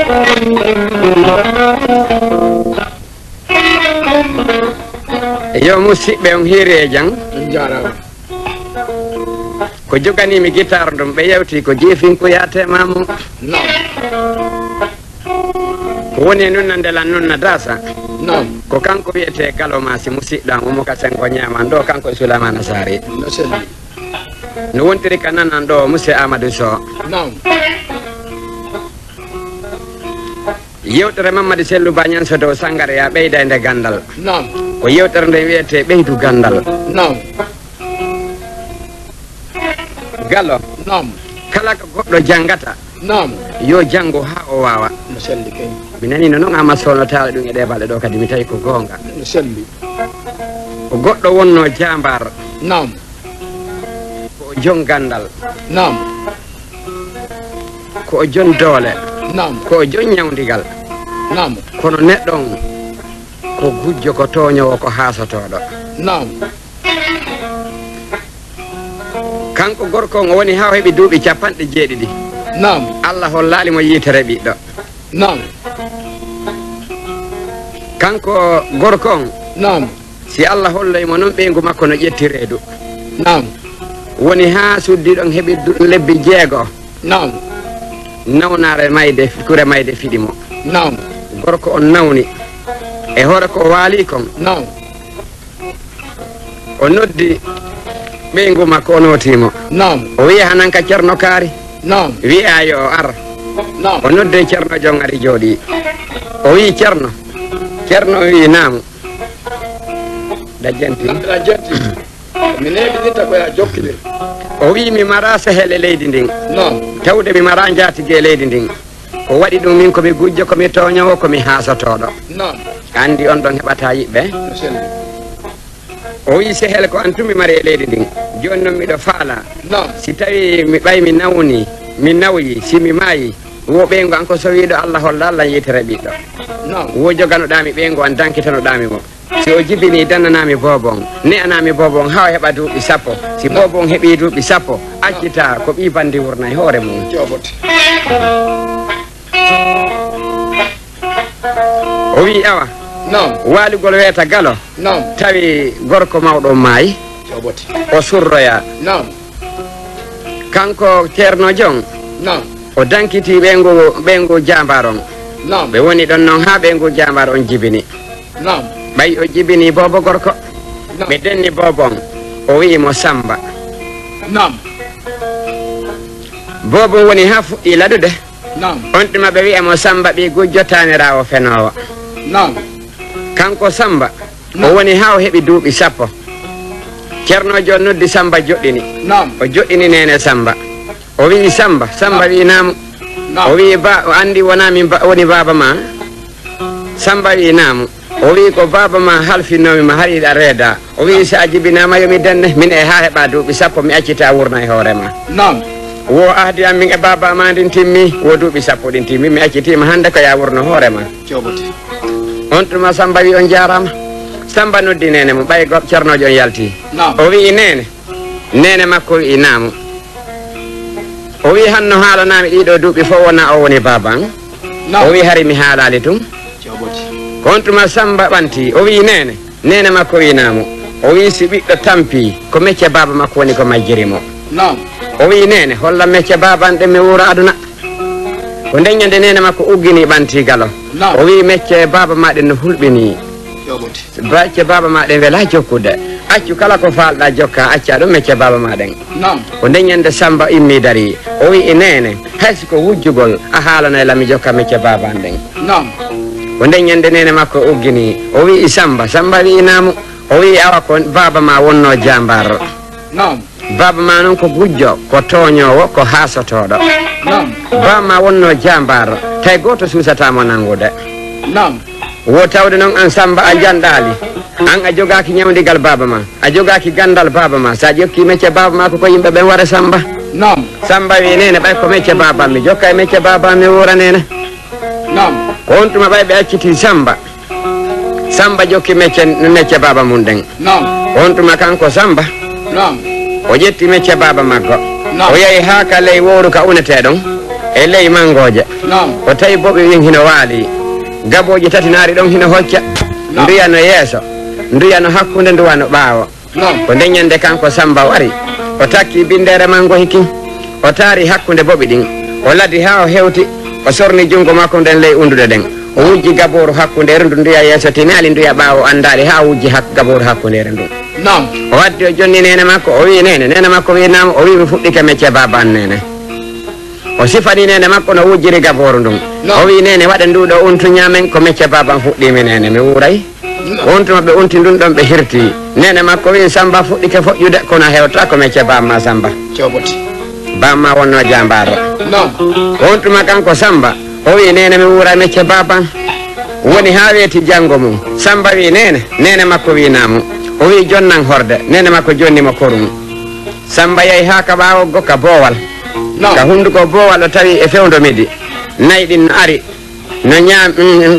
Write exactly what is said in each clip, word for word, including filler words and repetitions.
yo musidɓe on hiiri e jang ko joganimi guitare ɗum ɓe yewti ko jeefinko yaate mamo ko woni nunna ndelan nunna dasa ko kanko wiyete Gallo Massi musidɗo am omo ka sengo ñaman ɗo kanko e Souleymane Sary no wontiri ka nanan ɗo monsieur Amadou Sow yewtere Mamadou Sellou Bañan so dow Sangare ya ɓeyda nde gandal ko yewtere nde wiyete ɓeydu gandal Gallo kala ko goɗɗo jangata yo jango ha o wawa mi nani no noon ama solnotaaɗo ɗum e ɗe balɗe ɗo kadi mi tawi ko gonga ko goɗɗo wonno jambar ko o jon gandal ko o jon doole ko o jon ñawdigal kono neɗɗon ko gujjo ko toñowo ko hasotoɗo kanko gorko o woni ha o heɓi duuɓi capanɗe jeeɗiɗi Allah hollali mo yitere ɓiɗɗo kanko gorko on si Allah holloymo noon ɓeygu makko no ƴetti reedu woni ha suddi ɗon heɓi lebbi jeego nawnare mayde kure mayde fiɗimo gorko on nawni e hoore ko waali kon o noddi ɓeygu makko o notimo o wiya hananka Ceerno Kaari wiya yo ar o nodde Ceerno jon ari jooɗi o wi Ceerno Ceerno wi naamu dajjanti mi neɓiɗinta koya jokkide o wi mi mara sehele leydi ndin tawde mi mara jaatige leydi ndin ko waɗi ɗum min komi gujjo komi toñowo komi hasotoɗo andi on ɗon heɓata yiɓɓe o wi sehel ko antumi mari e leydi ndin joni noon miɗo faala si tawi mi ɓay mi nawni mi nawyi si mi maayi wo ɓeygu an ko so wiɗo Allah holla Allah yitere ɓiɗɗo wo joganoɗami ɓeygu an dankitanoɗami mo si o jibini dannanami bobon ne anami bobon ha o heɓa duuɓi sappo si bobon heeɓi duuɓi sappo accita ko ɓi bandi wurna e hoore mum o wi awa walugol wiyata Gallo tawi gorko mawɗo maayi o surroya kanko Ceerno Jon o dankiti ɓeygu ɓeygu jambar on ɓe woni ɗon noon ha ɓeygu jambar on jibini ɓay o jibini bobo gorko ɓe denni bobon o wiimo Samba bobo woni ha fuɗɗi laɗude on tuma ɓe wiyamo Samba ɓi gujjotanirawo fenowo kanko Samba o woni ha o heɓi duuɓi sappo Ceerno Jon noddi Samba joɗɗini o joɗɗini nene Samba o wi Samba Samba wi naamu o wi ba o andi wona min woni baba ma Samba wi naamu o wi ko baba ma halfinomi ma har yiɗa reeda o wi sa jibinama yomi denne min e ha heɓa duuɓi sappo mi accita wurna e hoorema wo ahdi am min e baba ma ndin timmi wo duuɓi sappo ɗin timmi mi accitima hande ko ya wurno hoorema on tuma Samba wi on jarama Samba noddi nene mo ɓay go Ceerno Jon yalti o wi nene nene makko wi naamu o wi hanno haalanami ɗiɗo duuɓi fof wona o woni baban o wi hari mi haalali tum on tuma Samba ɓanti o wi nene nene makko wi naamu o wi si ɓiɗɗo tampi ko mecce baba makko woni ko majjirimo o wi nene holla mecce baban ɗe mi wuura aduna ko ndeññande nene makko uggini ɓanti Gallo o wi mecce baba maɗen no hulɓini mecce baba maɗen wela jokkude accu kala ko falɗa jokka acca ɗum mecce baba maɗen ko ndeññande Samba immi dari o wi nene haysi ko wujjugol a haalana lami jokka mecce baba an ɗen ko ndeññande nene makko uggini o wi Samba Samba wi naamu o wi awa ko baba ma wonno jambar baba ma noon ko gujjo ko toñowo ko hasotoɗo baba ma wonno jambar tay goto susatamo nangude wo tawde noon an Samba a janɗali an a jogaki ñawdigal baba ma a jogaki gandal baba ma sa jokki mecce baba ma ko ko yimɓe ɓen waɗa Samba Samba wi nene ɓay ko mecce baba mi jokka e mecce baba mi wuura nene ko on tuma ɓay ɓe acciti Samba Samba jokki mecce mecce baba mum ɗen on tuma kanko Samba o ƴetti mecce baba maggo o yehi ha ka ley wowru ka unete ɗon e ley mangoje o tawi boɓe win hino waali gaboji tati naari ɗon hino hocca nduyano yeeso nduyano hakkunde nduwano ɓaawo ko ndeñande kanko Samba wari o takki bindere mango hiki o taari hakkunde boɓi ɗin o laddi ha o hewti o sorni jungo makko nden ley undude ɗen o wujji gaboru hakkundere ndu nduya yeeso tinali nduya ɓaawo andali ha wujji hak gaboru hakkundere ndu o waddi o jonni nene makko o wi nene nene makko winama o wi mi fuɗɗike mecce baba an nene o sifani nene makko no wujjiri gaboru ndun o wi nene waɗa nduɗo untu ñamen ko mecce baba an fuɗɗimi nene mi wuuray untuma ɓe unti ndun ɗon ɓe hirti nene makko wi Samba fuɗɗike foƴƴude kono hewta ko mecce bamma Samba bamma wonno jambarɗo untuma kanko Samba o wi nene mi wuura mecce baba woni ha weeti janggo mum Samba wi nene nene makko wi namu o wi jonnan horde nene makko jonnimo korum Samba yehi ha ka ɓawo gokka boowal ka hunduko boowal o tawi e fewdo midi nayi ɗin no ari no ñaam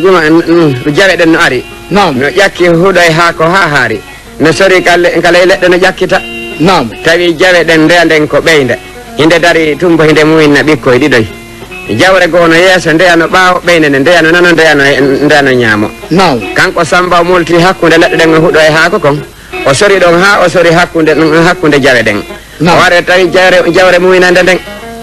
jawe ɗen no ari no ƴakki huɗoy ha ko ha haari no sori kala e leɗɗe no ƴakkita tawi jawe ɗen ndeya nden ko ɓeynde hinde dari tumbo hinde muyinna ɓikkoye ɗiɗoy jawre goo no yeeso ndeyano ɓaawo ɓeyde nde ndeyano nano ndeyano ndeyano ñaamo kanko Samba o molti hakkunde leɗɗe ɗen o huɗo e haako kon o sori ɗon ha o sori hakkunde hakkunde jawe ɗen o ware tawi jawre jawre muyinande nden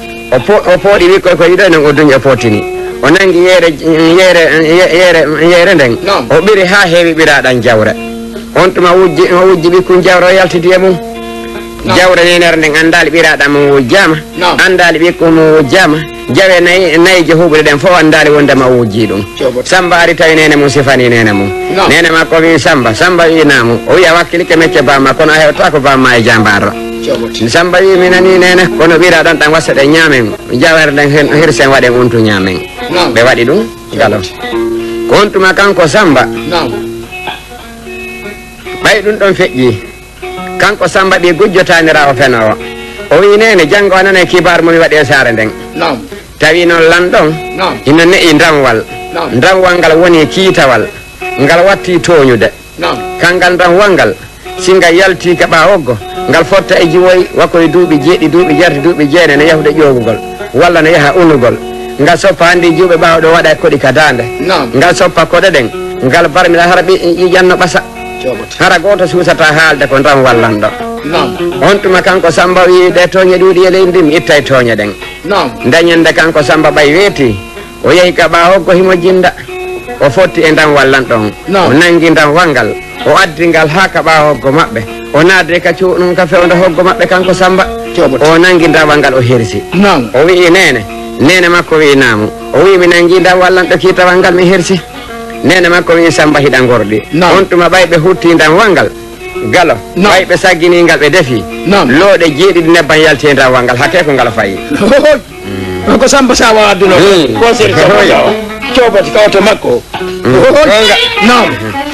o pooɗi wikkoye ko yiɗoy non o duñi o pootini o nangi yeere yeere yeere yeere nden o ɓiri ha heewi ɓiraɗan jawre on tuma wujji o wujji ɓikkun jawre o yaltidi e mum jawre nenere nden andali ɓiraɗam mum wujjama andali ɓikkum mum wujjama jawe nayi nayi je huɓude ɗen fof andali wondema o wujji ɗum Samba ari tawi nene mum sifani nene mum nene makko wi Samba Samba wi namu o wi a wakkilike mecce bamma kono a hewta ko bamma e jambarɗo Samba wi mi nani nene kono ɓiraɗan ɗan wassa ɗe ñaamen jawere ɗen hirsen waɗen untu ñaamen ɓe waɗi ɗum galo ko on tuma kanko Samba ɓay ɗum ɗon feƴƴi kanko Samba ɓi gujjotanirawo fenowo o wi nene janggo nana e kibar momi waɗi e saare nden tawi noon lanɗon ino ne'i ndamwal ndamwal ngal woni kiitawal ngal watti toñude kangal ndamwal ngal singal yalti ka ɓawoggo ngal fotta e jiwoyi wakkoye duuɓi jeeɗi duuɓi jarti duuɓi jeene no yahude ƴowugol walla no yaha unugol ngal soppa hannde juuɓe ɓawɗo waɗa e koɗi ka dande ngal soppa koɗe ɗen ngal barmiɗa hara ɓi ƴiƴanno ɓasa hara goto suusata haalde ko ndam wallanɗo on tuma kanko Samba wi ɗe tooñe ɗuuɗi e leydi ndi mi itta e tooñe ɗen dañande kanko Samba ɓay weeti o yehi ka ɓawoggo himo jinda o fotti e ndam wallanɗon o nangi ndam walngal o addi ngal ha ka ɓawoggo maɓɓe o naade ka cuuɗum ka fewde hoggo maɓɓe kanko Samba o nangi ndawal ngal o hirsi o wi nene nene makko wi namu o wi mi nangi ndam wallanɗo kiitawal ngal mi hirsi nene makko wi Samba hiɗa gorɗi on tuma ɓay ɓe hutti ndam walngal galo ɓay ɓe sagginingal ɓe defi looɗe jeeɗiɗi nebban yalti e ndam walngal hakke ko ngal fayi ko Samba sa wawa adduno ko seri cobati kawto makko non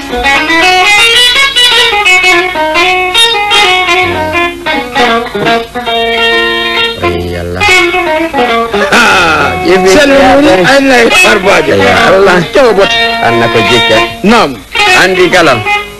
selmuni aynay farbajo Allah cobot anna ko jikke nam andi galo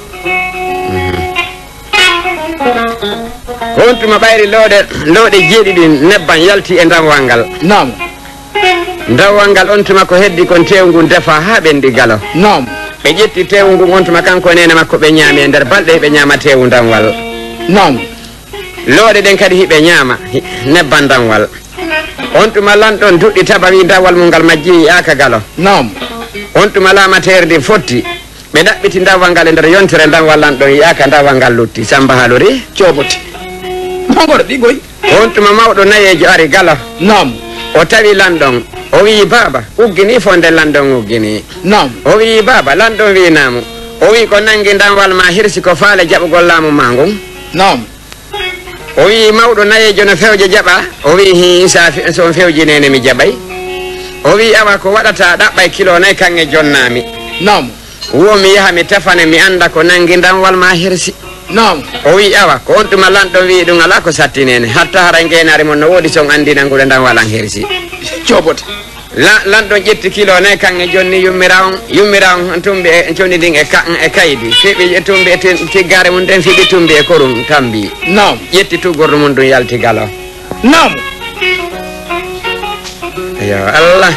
on tuma ɓayri looɗe looɗe jeeɗiɗi nebban yalti e ndamwal ngal nam ndawwal ngal on tuma ko heddi kon tewngu defa ha ɓendi galo nam ɓe ƴetti tewngu on tuma kanko nene makko ɓe ñaami e nder balɗe ɓe ñaama tewu ndamwal nam looɗe ɗen kadi hiɓe ñaama nebban ndamwal on tuma lanɗon duɗɗi taba wi ndawwal mum ngal majji yaaka galo nam on tuma lamatere ndi fotti ɓe ɗaɓɓiti ndawwal ngal e nder yontere ndawwal lanɗon yaaka ndawwal ngal lutti Samba haalori coboti magoɗo ɗigoy on tuma mawɗo nayejo ari galo nam o tawi lanɗon o wi baba uggini fonde lanɗon uggini nam o wi baba lanɗon wi namu o wi ko nangi ndamwal ma hirsi ko faale jaɓugol laamu ma ngun nam o wi mawɗo nayejo no fewje jaɓa o wi hi sa son fewji nene mi jaɓay o wi awa ko waɗata ɗaɓɓay kilo nayyi kanŋe jonnami nam wo mi yaha mi tefane mi anda ko nangi ndamwal ma hirsi nam o wi awa ko on tuma lanɗon wi ɗum ala ko sattinene hatta hara ngenari mon no woodi son andi nangude ndamwal an hirsi cobote lanɗon ƴetti kilo nayyi kanŋe jonni yummira on yummira on tumbi e conni ɗin e e kaydi fiɓi tumbi e tiggare mum nden fiɓi tumbi e korum tambi nam ƴetti tuggorɗo mum ɗum yalti galo nam Ya Allah.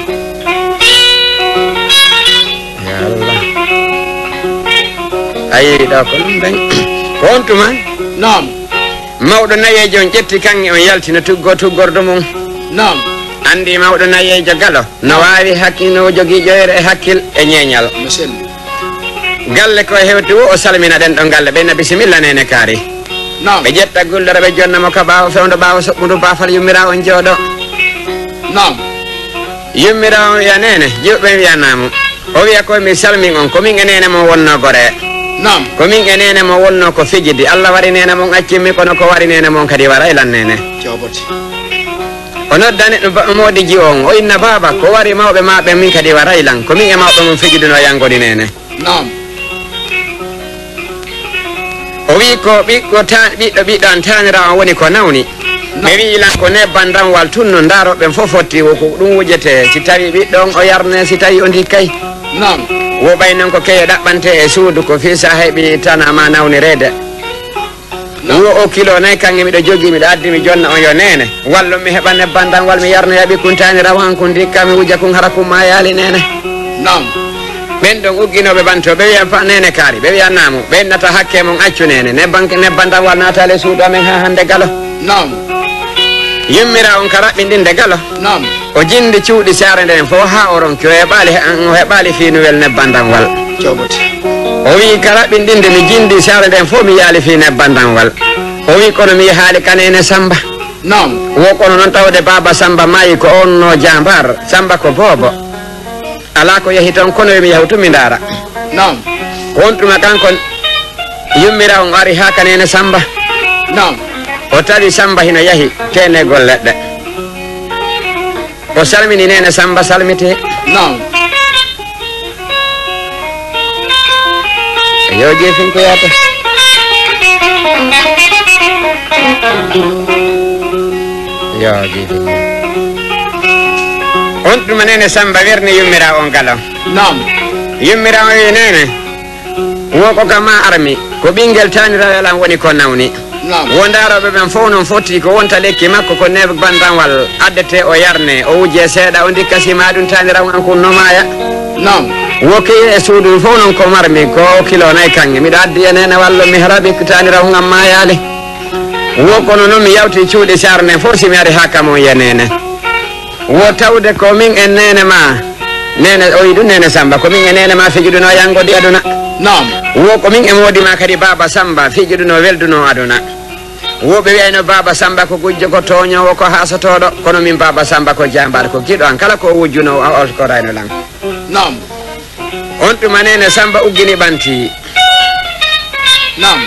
Ya Allah. Ayi ɗo ko ɗum dañ ko on tuma nam mawɗo nayejo on ƴetti kanŋe on yaltina tuggo tuggordo mum nam andi mawɗo nayejo galo no wawi hakkil no jogui ƴoyre e hakkil e ñeñal galle ko hewti wo o salmina ɗen ɗo galle ɓenna bisimilla nene kaari nam ɓe ƴetta guldara ɓe jonnamo ka ɓawa fewdo ɓawa soɓɓudu bafal yummira on jooɗo nam yummira on wiya nene jiɓɓe wiyanamo o wiya koye mi salmin on komin e nene mo wonno gore nam komin e nene mo wonno ko fijidi Allah wari nene mon accimmi kono ko wari nene mon kadi wara ilan nene joboti o noddani ɗum moɗi ji on o inna baba ko wari mawɓe maɓe min kadi wara ilan komin e mawɓe mum fijiduno yangodi nene nam o wi ko ɓiɗɗo ɓiɗɗo ɓiɗɗo an tanira on woni ko nawni ɓe wi ilan ko nebban danwal tunno daroɓe fof fotti ko ɗum wujete si tawi ɓiɗɗo on o yarne si tawi o dikkay nam wo ɓay noon ko keyo ɗaɓɓante e suudu ko fisa heeɓi tan ama nawnirede wo o kilo nayyi kanŋe miɗo jogui miɗo addi mi jonna on yo nene wallu mi heɓa nebban danwal mi yarnoya ɓikkun taniraw han kun dikka mi wujja kun hara kumma yaali nene nam ɓen ɗon ugginoɓe ɓanto ɓe wiya fa nene kaari ɓe wiyannamo ɓennata hakke mon accu nene nebban nebban danwal natale suudu amen ha hande galo nam yummira on ka raɓɓindinde galo nam o jindi cuuɗi saare nden fo ha o ronki o heɓali o heɓali fiinuwel nebban danwal joboti o wi ka raɓɓindinde mi jindi saare nden fo mi yaali fi nebban danwal o wi kono mi haali kanene Samba nam wo kono noon tawde baba Samba maayi ko on no jambar Samba ko boobo ala ko yehi toon kono mi yahu tumi ndaara nam on tuma kanko yummira on ari ha kanene Samba nam o tawi Samba hino yahi tenegol leɗɗe o salmini nene Samba salmite nam yo jeefin ko yata yo jeefin on tuma nene Samba werni yummira on galo nam yummira on wi nene wo ko kam ma armi ko ɓinguel tanirawo am woni ko nawni nam wo daroɓe ɓen fof noon fotti ko wonta lekki makko ko nebban danwal addete o yarne o wujje seeɗa o dikka sima ɗum tanirawo an kun nomaya nam wo keyi e suudu fof noon ko marmi ko kilo nayyi kanŋe miɗo addi e nene wallo mi haraɓi tanirawo ngam mayali wo kono noon mi yawti cuuɗi sar nden fof simi ari ha kam on ye nene wo tawde ko min e nene ma nene o wi ɗum nene Samba ko min e nene ma fijiɗuno yangodi aduna nam wo ko min e modima kadi baba Samba fijiɗuno welduno aduna wo ɓe wiyayno baba Samba ko gujjo ko toñowo ko hasotoɗo kono min baba Samba ko jambar ko giɗo an kala ko wujjuno o ko rayno lan nam on tuma nene Samba uggini ɓanti nam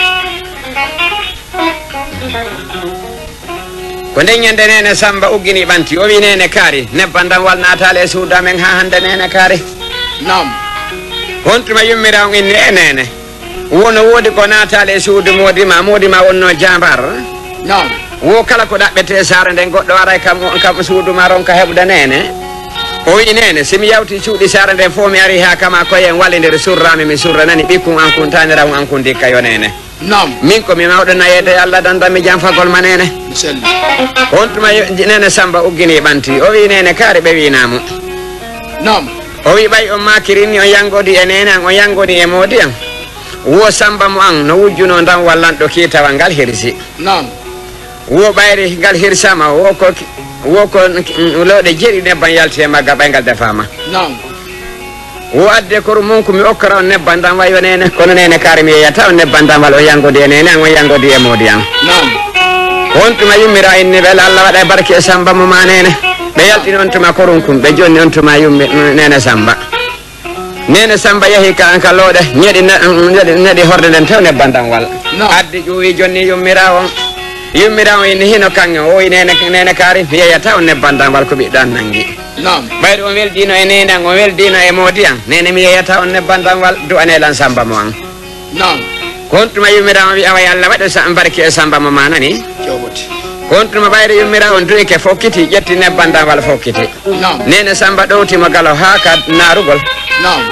ko nden ñande nene Samba uggini ɓanti o wi nene kaari nebban danwal natale e suudu amen ha hande nene kaari nam on tuma yummira on inni e nene wono woodi ko natale e suudu modima modima wonno jambar nam wo kala ko ɗaɓɓete saare nden goɗɗo ara kam kam suudu ma ronka heɓda nene o wi nene simi yawti cuuɗi saare nden fof mi ari ha kama koyen wallidiri surrami mi surra nani ɓikkun an kun taniramu an kun dikka yo nene nam min komi mawɗo nayede Allah dandami jam fagol ma nene miselli on tuma nene Samba uggini ɓanti o wi nene kaari ɓe winamo nam o wi ɓay on makirinni on yangodi e nene an on yangodi e moodi an wo Samba mo an no wujjuno dan wallanɗo kiitawal ngal hirsi nam wo ɓayri ngal hirsama wo ko wo ko lowɗe jeeɗi nebban yalti e magga ɓaygal defama nam wo adde koru mum ko mi okkora on nebban dan wayo nene kono nene kaari mi yeyata on nebban danwal o yangodi e nene an on yangodi e moodi an nam on tuma yummira inni beele Allah waɗa e barke e Samba mo ma nene ɓe yaltini on tuma korum kum ɓe jonni on tuma yummi nene Samba nene Samba yeehi ka ka lowɗe ñeɗi neɗi horde nden tew nebban danwal addi ƴuwi jonni yummira on yummira on inni hino kanŋe o wi nene nene kaari mi yeyata on nebban danwal ko ɓiɗɗo an nanggui nam ɓayde on weldino e nene an on weldino e moodi an nene mi yeyata on nebban danwal duwanelan Samba mo an nam kon tuma yummira on wi awa Allah waɗa barke e Samba mo ma nani joboti on tuma ɓayde yummira on duwike fokkiti ƴetti nebban danwal fokkiti nam nene Samba ɗowtimo galo ha ka narugol nam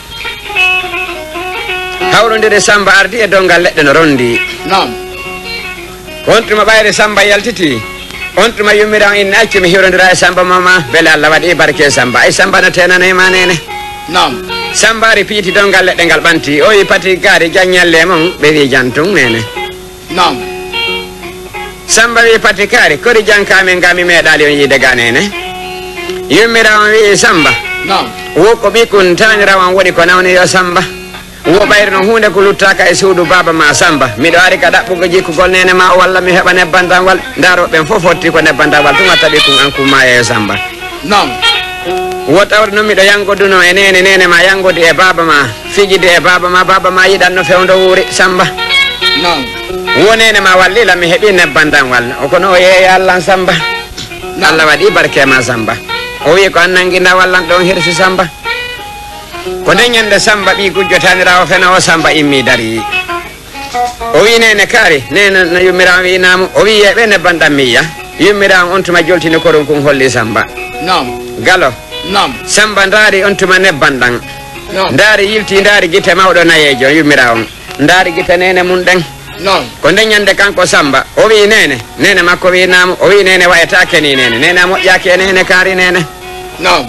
hawrodire Samba ardi e dongal leɗɗe no rondi nam on tuma ɓayde Samba yaltiti on tuma yummirawo in acci mi hirodira e Samba mama bele Allah waɗi barke Samba ay Samba no tenane ma nene nam Samba ripiti don gal leɗɗe ngal ɓanti o yi pati gaari jaññalle mon ɓe wi jantung nene nam Samba wi pati kaari kori jankamin gami meeɗali on yiide ga nene yummirawo wi Samba nam wo ko ɓikkun tanirawan waɗi ko nawni yo Samba wo ɓayri no hunde ko luttaka e suudu baba ma Samba miɗo ari ka ɗaɓɓugo jikkugol nene ma walla mi heɓa nebbandawal daroɓen fof fotti ko nebbandawal tuma taɓi kum an kumma e Samba nam wo tawde noon miɗo yangoduno e nene nene ma yangude e baba ma fijide e baba ma baba ma yiɗanno fewdo wuuri Samba nam wo nene ma wallila mi heeɓi nebbandawal o kono o yeeya Allah Samba Allah waɗi barke ma Samba o wi ko an nanguinda wallan ɗon hirsi Samba ko nden ñande Samba ɓi gujjotanirawo fena o Samba immi dari o wi nene kaari nene no yummirawo winamo o wi yeɓe nebbanɗam miya yummirawo on tuma joltini korum kum holli Samba nam galo nam Samba ndaari on tuma nebbanɗam nam ndaari yilti ndaari guite mawɗo nayejo yummirawo ndaari guite nene mum ɗen nam ko nden ñande kanko Samba o wi nene nene makko winamo o wi nene wayatake ni nene nene a moƴƴaki e nene kaari nene nam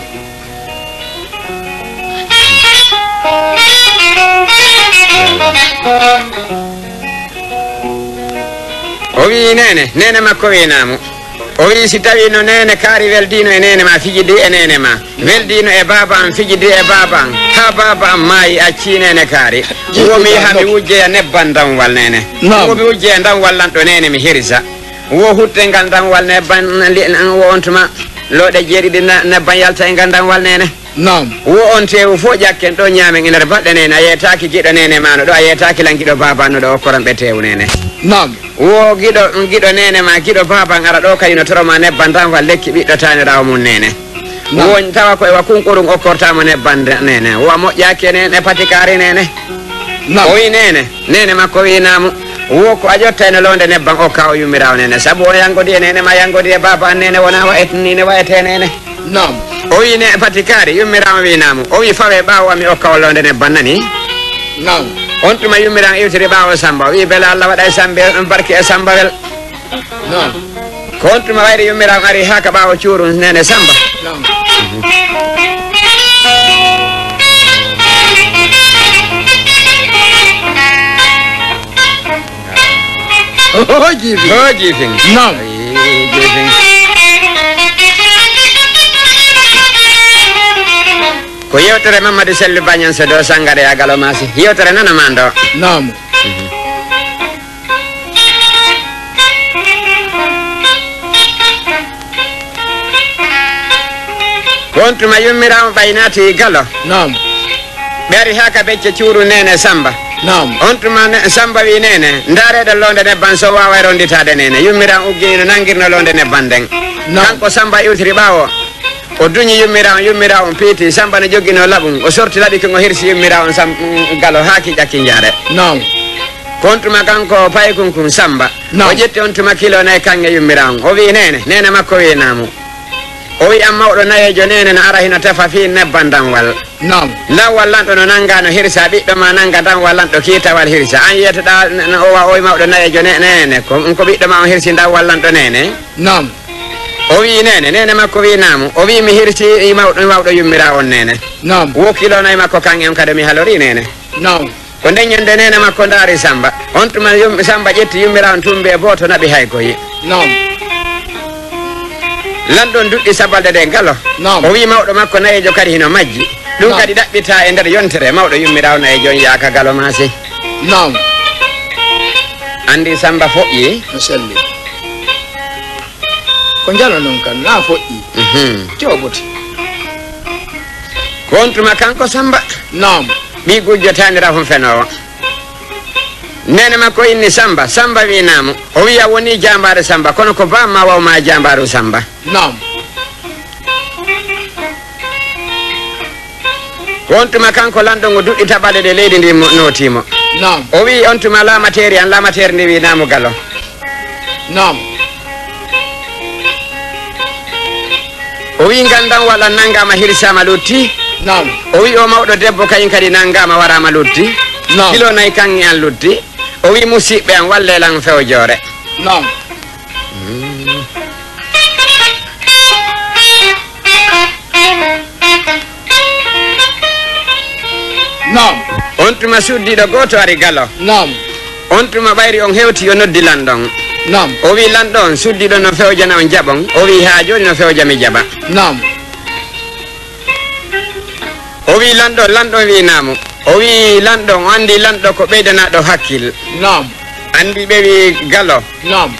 o wi nene nene makko winamo o wi si tawi no nene kaari weldino e nene ma fijidi e nene ma weldino e baba am fijidi e baba am ha baba am maayi acci nene kaari womi yaha mi wujjeya nebban damwal nene womi wujjeya damwal lanɗo nene mi hirsa wo hutte ngal damwal nebban wo on tuma looɗe jeeɗiɗi nebban yalta e ngal damwal nene nam wo on tewu fo ƴakken ɗo ñaamen iner baɗɗe nene a yetaki giɗo nene mano ɗo a yetaki lan giɗo babano ɗo okkoran ɓe tewu nene nam wo giɗo giɗo nene ma giɗo baban ara ɗo kadi no toroma nebban damwal lekki ɓiɗɗo tanirawo mum nene wo tawa koye wa kunkurum okkortamo nebban nene wo a moƴƴaki nene patikari nene o wi nene nene makko winamo wo ko a ƴotta ene londe nebban okka o yummirawo nene saabu o yangodi e nene ma yangodi e baba an nene wona wayetnine wayete nene nam o wi ne patikari yummirawo winamo o wi fawe ɓawo ami okka o londe nebban nani nam on tuma yummirawo iwtiri ɓawo Samba o wi beele Allah waɗa e Sambe barke e Samba wel nam ko on tuma wayri yummirawo ari ha ka ɓawo cuuru nene Samba nam oh jifi o jifing nam jifing ko yewtere Mamadou Selli Bañan so do Sangare a Galo Masi yewtere nana ma ndo nam on tuma yummirawo ɓaynati Galo nam ɓe ari ha ka becce cuuru nene Samba nam on tuma Samba wi nene ndareɗo londe nebban so wawa ronditade nene yummirawo ugginino nanguirno londe nebban nden kanko Samba iwtiri ɓawo o duñi yummirawo yummirawo piiti Samba ne joguino laɓum o sorti laɓi ko hirsi yummirawo Sam Galo ha ki ƴakki jaare nam ko on tuma kanko paykunkum Samba o ƴetti on tuma kilo nayyi kange yummirawo o wi nene nene makko winamo o wi am mawɗo nayejo nene no ara hino tefa fi nebban damwal nam dawwal lanɗo no nanga no hirsa ɓiɗɗo ma nanga dawwal lanɗo kiitawal hirsa an yiyetoɗa o wa o wi mawɗo nayejo nene ko ko ɓiɗɗo ma o hirsi dawwal lanɗo nene nam o wi nene nene makko winamo o wi mi hirsi mawɗo mawɗo yummira on nene nam wo kilo nayi makko kangen kadi mi halori nene nam ko ndeññande nene makko ndaari Samba on tuma yum Samba ƴetti yummira on tumbe boto naɓi hay koyi nam lanɗon duɗɗi sabalde de Galo nam o wi mawɗo makko nayejo kadi hino majji ɗum kadi ɗaɓɓita e nder yontere mawɗo yummira on nayejo yaaka Galo Masi nam andi Samba foƴƴi no selli ko jalo noon kan na foƴƴi joɓoti ko on tuma kanko Samba nam ɓi gujjotanira hon fenowo nene makko inni Samba Samba winamo o wiya woni jambare Samba kono ko bamma wawma jambaru Samba nam ko on tuma kanko lanɗo ngo duɗɗi taɓaɗe ɗe leydi ndi notimo nam o wi on tuma lamateri an lamateri ndi winamo Galo nam o wi gandam walla nangama hirsama lutti nam o wi o mawɗo debbo kayen kadi nangama warama lutti nam kilo nayyi kanŋe an lutti o wi musidɓe an wallelan fewjore nam nam on tuma suddiɗo goto ari galo nam on tuma ɓayri on hewti yo noddi lanɗon nam o wi lanɗo on suddiɗo no fewjana on jaɓon o wi ha joni no fewjami jaɓa nam o wi lanɗo lanɗo wi namo o wi lanɗo o andi lanɗo ko ɓeydanaɗo hakkil nam andi ɓe wi galo nam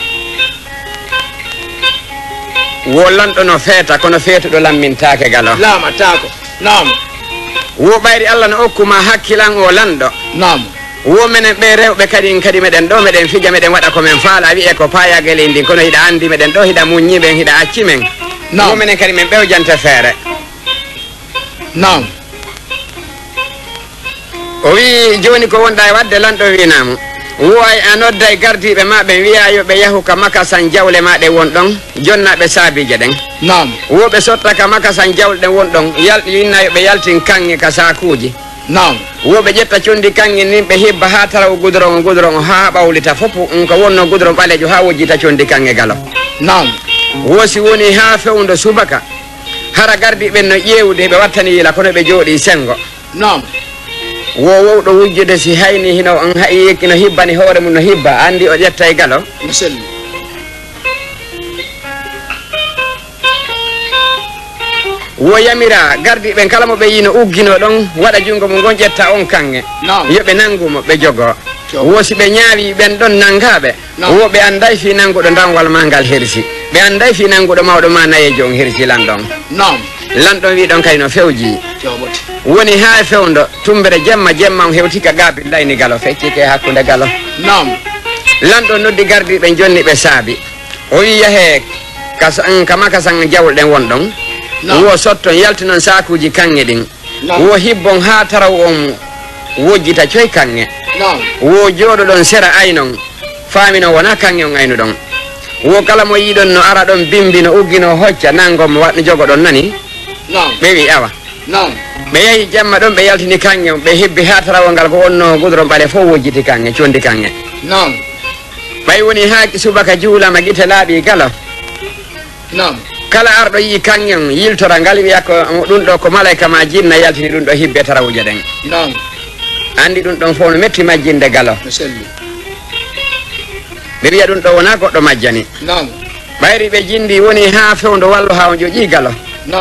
wo lanɗo no feeta kono feetuɗo lammintake galo lamatako nam wo ɓayri Allah no hokkuma hakkilan o lanɗo nam wo menen ɓe rewɓe kadi kadi meɗen ɗo meɗen fija meɗen waɗa komin faala wi'e ko payagel indi kono hiɗa andi meɗen ɗo hiɗa muññiɓen hiɗa acci men wo menen kadi min ɓewjante feere nam o wi joni ko wonɗa e wadde lanɗo winamo woy a nodda e gardiɓe maɓe wiya yoɓe yahu ka makasan jawle maɗe won ɗon jonnaɓe saabije ɗen nam woɓe sotta ka makasan jawle ɗen won ɗon yinna yoɓe yaltin kanŋe ka sakuji nam woɓe ƴetta condi kanŋe nin ɓe hibba ha taraw goudron o goudron o ha ɓawlita fof um ko wonno goudron ɓalejo ha wojjita condi kanŋe galo nam wosi woni ha fewdo subaka hara gardiɓe no ƴewde ɓe wattani yila kono ɓe jooɗi sengo nam wo wowɗo wujjude si hayni hino on hayi no hibbani hoore mum no hibba andi o ƴetta e galo muselli wo yamira gardiɓe kala mo ɓe yino uggino ɗon waɗa jungo mum gon ƴetta on kanŋe yoɓe nangumo ɓe jogo wosi ɓe ñaawi ɓen ɗon nangaɓe wo ɓe anday fi nanguɗo dangwal ma ngal hirsi ɓe anday fi nanguɗo mawɗo ma nayejo on hirsi lanɗon lanɗon wi ɗon kadi no fewji woni ha fewdo tumbere jemma jemma on hewti ka gaabi layni galo feccike hakkude galo nam lanɗo noddi gardiɓe jonni ɓe saabi o wi yahe ka makasan jawɗen won ɗon wo sotton yaltinon sakuji kanŋe ɗin wo hibbon ha taraw on wojjita coy kanŋe wo jooɗo ɗon sera aynon faamino wona kanŋe on aynu ɗon wo kala mo yiɗon no ara ɗon bimbi no uggino hocca nangomo waɗno jogo ɗon nani ɓe wi awa ɓe yehi jamma ɗon ɓe yaltini kanŋe ɓe hibbi ha tarawol ngal ko wonno goudron ɓale fof wojjiti kanŋe condi kanŋe ɓay woni ha subaka juulama guite laaɓi galo kala arɗo yi kanŋe on yiltora ngal wiya ko ɗum ɗo ko malayka ma jinna yaltini ɗum ɗo hibbe tarawuje ɗen andi ɗum ɗon fof no metti majjinde galo ɓe wiya ɗum ɗo wona goɗɗo majjani ɓayri ɓe jindi woni ha fewdo wallo ha o joƴi galo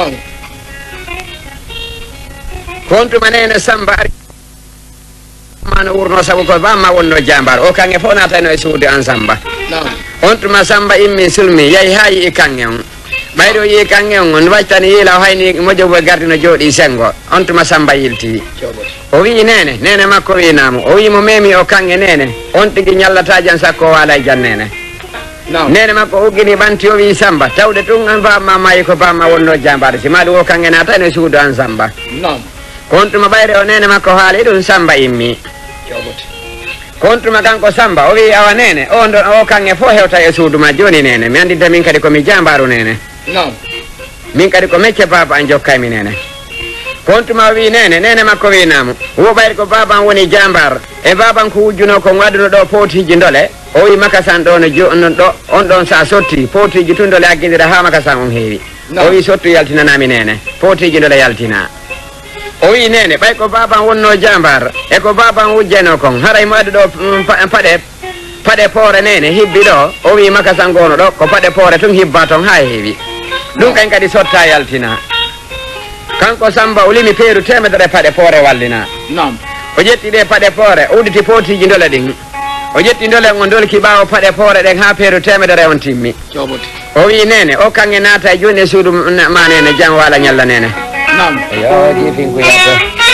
kontuma nene Samba ari mano wurno sabu ko bamma wonno jambar o kanŋe fof natano e suudu an Samba on tuma Samba immi sulmi yahi ha yii kanŋe on ɓayri o yii kanŋe on on waccitani yiila o hayni moƴobo gardi no jooɗi sengo on tuma Samba yilti o wi nene nene makko winamo o wi mo memi o kanŋe nene on tigui ñallata jan sakko o wala e jan nene nene makko uggini ɓanti o wi Samba tawde ɗum an bamma mayi ko bamma wonno jambar si ma ɗum o kanŋe natano e suudu an Samba kontuma ɓayre o nene makko haali ɗum Samba immi kontuma kanko Samba o wi awa nene o ɗon o kanŋe fof hewta e suudu ma joni nene mi andinta min kadi komi jambaru nene min kadi ko mecce baba an jokkaymi nene kontuma o wi nene nene makko winamo wo ɓayri ko baban woni jambar e baban ko wujjuno ko waduno ɗo potiji dole o wi makasan ɗo no jonon ɗo on ɗon sa sotti potiji tun dole aggidira ha makasan on heewi o wi sottu yaltinanami nene potiji dole yaltina o wi nene ɓay ko baban wonno jambar e ko baban wujjano kon haray mo addu ɗo paɗe paɗe poore nene hibbi ɗo o wi makasan gono ɗo ko paɗe poore tun hibba ton ha heewi ɗum kañ kadi sotta yaltina kanko Samba o limi peeru temedere paɗe poore wallina o ƴetti ɗe paɗe poore o udditi potiji dole ɗin o ƴetti dole on dolki ɓawo paɗe poore ɗen ha peeru temedere on timmi o wi nene o kanŋe naata e joni e suudu ma nene jam wala ñalla nene yoji finkuyato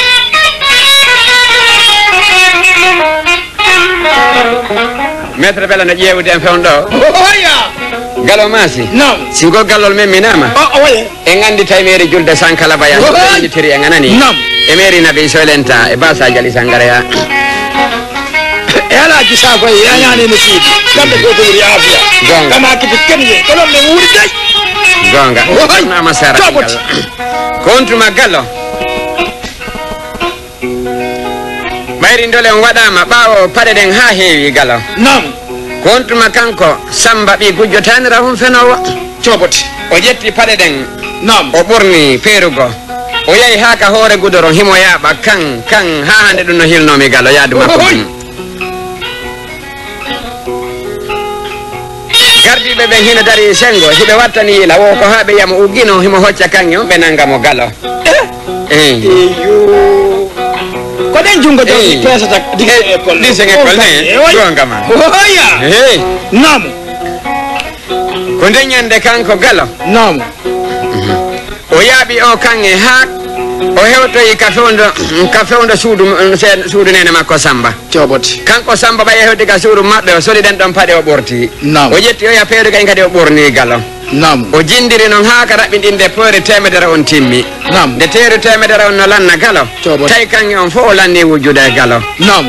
maître bela no ƴewde en fewn ɗo galo masi sigo gallol men minama en andi taymeri julde sankala bayan tiri en anani e mairie nabi solenta e basa jali sangareya e alaji sako e añanene siidi kamɓe ko tori afiya gonga kama kiti kenye kolon ɓe wuuri day gonga nama sara kontuma gallo ɓayri dole on waɗama ɓawo paɗe ɗen ha heewi galo nam kontuma kanko Samba ɓi gujjotanira hum fenowo coɓoti o ƴetti paɗe ɗen nam o ɓorni peerugo o yahi ha ka hoore gudoron himo yaɓa kan kan ha hande ɗum no hilnomi gallo yaadu makko gardiɓe ɓen hino dari sengo hiɓe wattani yila wo ko ha ɓe yiyamo uggino himo hocca kanŋe on ɓe nangamo gallo eyo ko ɗen jungo joni pesata disen école ne gongama oya nam ko ndeñande kanko gallo nam o yaaɓi o kanŋe ha o hewtoyi ka fewndo ka fewndo suudu suudu nene makko Samba coɓoti kanko Samba ɓayi hewti ka suudu maɓɓe o soli ɗen ɗon paɗe o ɓorti o ƴetti o ya peedu kay kadi o ɓorni gallo nam o jindiri noon ha ka raɓɓiɗinde poore temedere on timmi nam nde teeru temedere on no lanna gallo tawi kanŋe on fof o lanni wujjude e gallo nam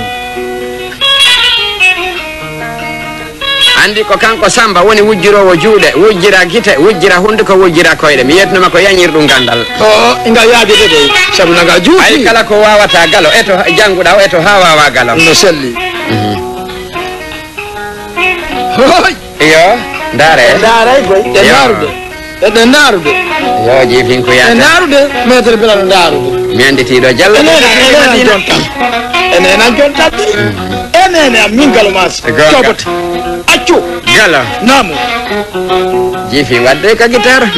andi ko kanko Samba woni wujjirowo juuɗe wujjira gite wujjira hunduko wujjira koyɗe mi yetnuma ko yañirɗum gandal o inga yaadide ɗe sabu naga juuɗi ay kala ko wawata gallo eto jangguɗa o eto ha wawa gallo no selli iyo ndaare ndaaray koy e ndaarude eɗe ndaarude yo jiifin ko yaata e ndaarude maître bilano ndaarude mi anditiɗo jallo enenan jontan enenan jontatde enene am min galo mas coɓote accu gallo namu jiifi wadde ka guitare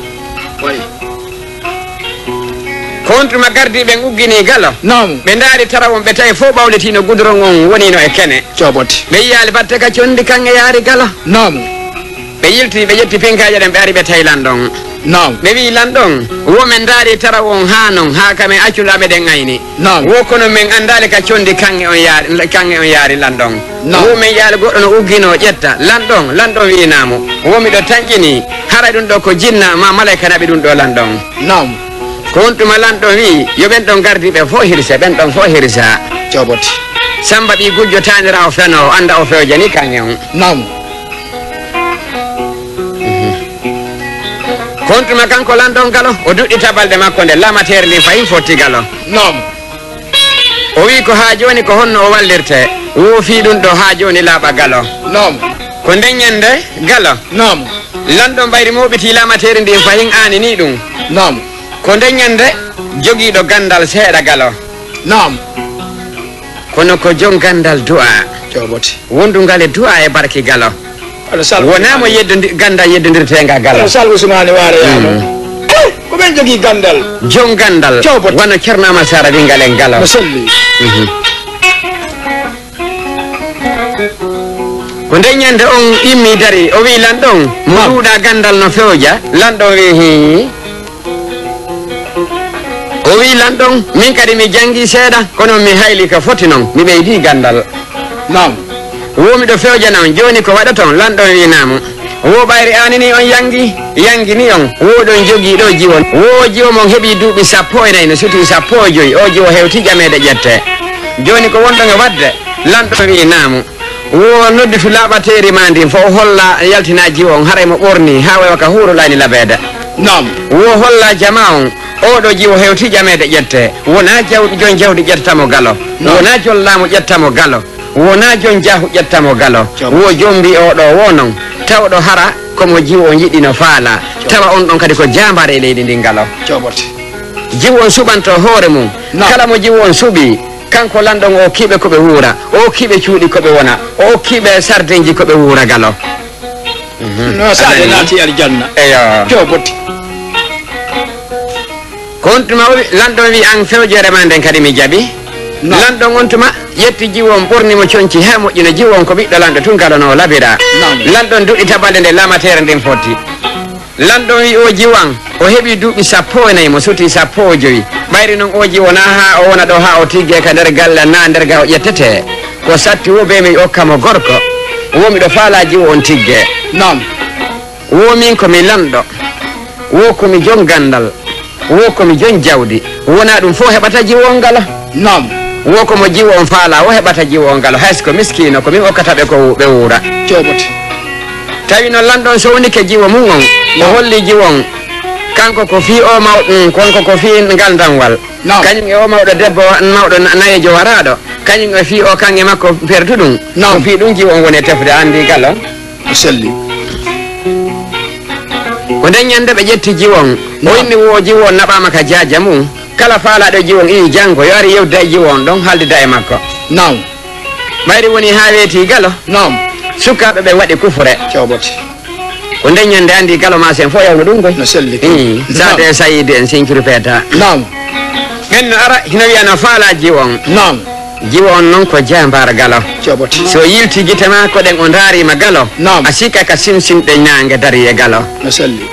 contre ma gardiɓe uggini gallo namu ɓe ndaari tara won ɓe tawi fof ɓawletino goudron on wonino e kene coɓote ɓe yiyali batte ka condi kanŋe yaari gallo namu ɓe yilti ɓe ƴetti pinkaji ɗen ɓe ari ɓe tawi lanɗon naam ɓe wi lanɗon women ndaari tara won ha non ha kamen accuɗaɓe ɗen ayni naam wo kono men andali ka condi kanŋe on yaari kanŋe on yaari lanɗon women yaali goɗɗo no uggino ƴetta lanɗon lanɗon winamo womiɗo tanƴini hara ɗum ɗo ko jinna ma malayka naɓi ɗum ɗo lanɗon naam ko on tuma lanɗon wi yo ɓen ɗon gardiɓe fo hirsa ɓen ɗon fo hirsa coɓote Samba ɓi gujjo tanira o feno o anda o fewjani kanŋe on naam kontuma kanko lanɗon galo o duɗɗita balɗe makko nde lamatere ndi fayin fotti galo naam o wi ko ha joni ko honno o wallirte woofi ɗum ɗo ha joni laaɓa galo naam ko ndeññande galo naam lanɗon ɓayri moɓiti lamatere ndi fayin ani ni ɗum naam ko ndeññande joguiɗo gandal seeɗa galo naam kono ko jom gandal du'a coɓote wondungal e du'a e barki galo wonamo yeddodi gandal yeddodirtenga galo salgo sumani waare yamo ko ɓen jogui gandal jom gandal wono Ceerno Amadou Sara wingal en galo no selli ko ndeññande on immi dari o wi lanɗon mo ɗuuɗa gandal no fewja lanɗon wi hi o wi lanɗon min kadi mi jangi seeɗa kono mi hayli ko foti noon mi ɓeydi gandal nam womiɗo fewjana on joni ko waɗa toon lanɗon winamo wo ɓayri anini on yangi yangi ni on woɗon jogui ɗo jiwon wo jiwo mon heeɓi duuɓi sappo e nayyi no suti sappo e joyyi o jiwo hewti ƴamede ƴette joni ko wonɗon e wadde lanɗon winamo wo noddi to laaɓateri ma ndi fo holla yaltina jiwo on haray mo ɓorni ha wawa ka huurolani labede nam wo holla jama on oɗo jiwo hewti ƴamede ƴette wona jawɗi jon jawdi ƴettamo galo wona jon laamu ƴettamo galo wona jon jaahu ƴettamo galo wo jombi oɗo wo noon tawɗo hara komo jiwo on yiɗi no faala tawa on ɗon kadi ko jambare e leydi ndi galo coɓote jiwo on suɓanto hoore mum kala mo jiwo on suuɓi kanko lanɗon o kiiɓe koɓe wuura o kiiɓe cuuɗi koɓe wona o kiiɓe sardeji koɓe wuura galo no sade naati aljanna eyo coɓote ko on tuma lanɗon wi an fewjere ma nden kadi mi jaaɓi lanɗon on tuma yetti jiwo on ɓornimo coñci ha moƴƴino jiwo on ko ɓiɗɗo lanɗo tun galano labira lanɗon duɗɗita balɗe nde lamatere nden fotti lanɗon wi o jiwan o heeɓi duuɓi sappo e nayyi mo suti sappo e joyyi ɓayri noon o jiwo na ha o wona ɗo ha o tigge ka nder galle na nder ga o ƴettete ko satti wo be mi okkamo gorko womiɗo faala jiwo on tigge nam wo min komi lanɗo wo komi jon gandal wo komi jon jawdi wona ɗum fof heɓata jiwo on ngala nam wo komo jiwo on faala o heɓata jiwo on ngala hayso miskino komin okkataɓe ko ɓe wuura coɓote tawi no lanɗon so woni ke jiwo mum on o holli jiwo on kanko ko fi o mawɗum konko ko fi ngal danwal kañum e o mawɗo debbo mawɗo nayejo waraɗo kañum e fi o kange makko perduɗum ko fi ɗum jiwo on woni e tefde andi gallo o selli ko nden ñande ɓe ƴetti jiwon o inni wo jiwon naɓama ka jaja mum kala faalaɗo jiwon ii janggo yo ari yewda e jiwon ɗon haaldida e makko nam ɓayri woni ha weeti galo nam sukaɓe ɓe waɗi kufure cewbote ko nden ñande andi galo ma sen fo yawno ɗum koy no selli sade e sayide en sinkiri peeta nam men no ara hino wiya no faala jiwon nam jiwon noon ko jambar galo cewbote so yilti gite ma ko ɗen o daarima galo nam a sikka ka simsimɗe ñangue dari e galo no selli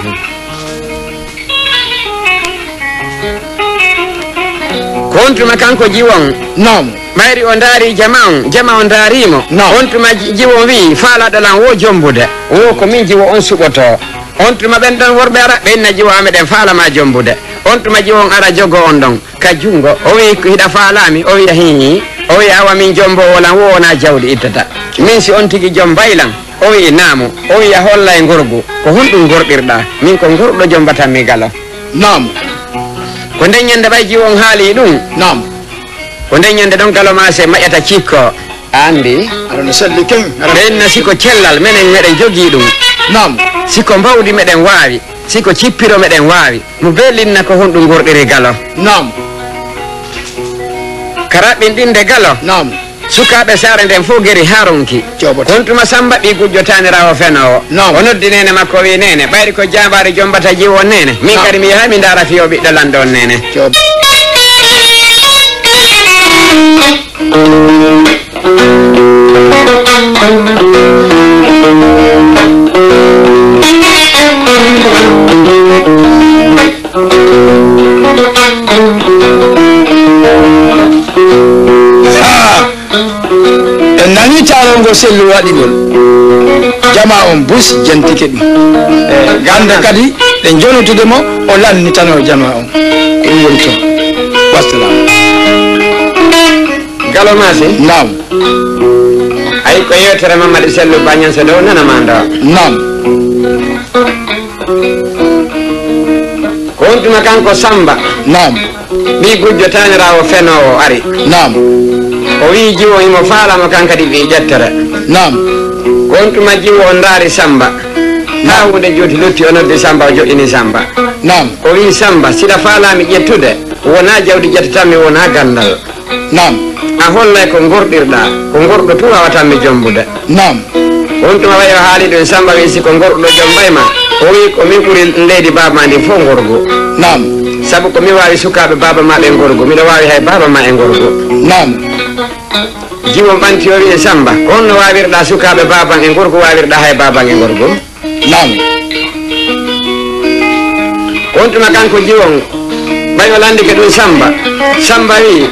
ko on tuma kanko jiwon nam mayri o daari jama on jama on daarimo on tuma jiwon wi faalaɗo lan wo jombude wo ko min jiwo on suɓoto on tuma ɓen ɗon worɓe ara ɓenna jiwo ameɗen faalama jombude on tuma jiwon ara jogo on ɗon ka jungo o wi hiɗa faalami o wiya hihi o wi awa min jombowo lan wo wona jawdi ittata min si on tigui joom baylan o wi naamu o wiya holla e gorgu ko honɗum gorɗirɗa min ko gorɗo jombatanmi galo nam ko nden ñande ɓay jiwon haali ɗum nam ko nden ñande ɗon galo ma se maƴata cikko andi aɗa no selli ken ɓenna siko cellal minen meɗen jogui ɗum nam siko mbawdi meɗen wawi siko cippiro meɗen wawi mo belinna ko honɗum gorɗiri galo nam karaɓin ɗinde galo nam sukaɓe saare nden fof gueri haronki on tuma samba ɓi gujjotanirawo fenowo o noddi nene makko wi nene ɓayri ko jambari jombata jiwon nene min kadi mi yaha mi dara fiyo ɓiɗɗo lande on nene en nani calol ngo sellu waɗigol jama on bus jantike ɗum e ganda kadi ɗe jonotude mo o lanni tan o jama on ɗum woni toon wassalam galo masi nam ay ko yewtere Mamadou Sellu Bañan so dow nanama ndo nam ko on tuma kanko Samba nam ɓi gujjotanirawo fenowo ari nam o wi jiwo imo faalamo kankadi wi ƴettere nam ko on tuma jiwo on daari Samba ha hunde joti lutti o noddi Samba o joƴini Samba nam o wi Samba siɗa faalami ƴettude wona jawdi ƴettatami wona gandal nam a hollay ko gorɗirɗa ko gorɗo tu wawatanmi jombude nam on tuma wayi o haali ɗum Samba wi siko gorɗo jombayma o wi ko min ɓuuri leydi baba ma ndi fof gorgu nam saabu ko mi wawi sukaɓe baba ma ɓe gorgu miɗo wawi hay baba ma e gorgu nam jiwon ɓanti o wi Samba ko honno wawirɗa sukaɓe baban e gorgu wawirɗa hay baban e gorgu nam on tuma kanko jiwon ɓay o landike ɗum Samba Samba wi